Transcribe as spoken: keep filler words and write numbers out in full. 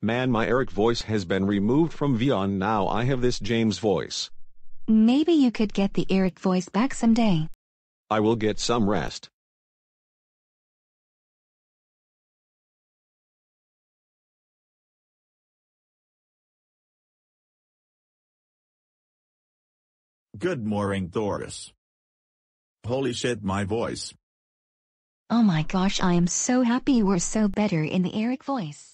Man, my Eric voice has been removed from Vion. Now I have this James voice. Maybe you could get the Eric voice back someday. I will get some rest. Good morning, Doris. Holy shit, my voice. Oh my gosh, I am so happy you were so better in the Eric voice.